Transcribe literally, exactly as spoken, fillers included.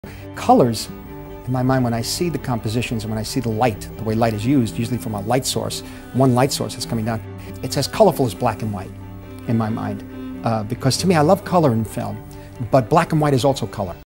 Colors, in my mind, when I see the compositions and when I see the light, the way light is used, usually from a light source, one light source that's coming down, it's as colorful as black and white in my mind. Uh, because to me, I love color in film, but black and white is also color.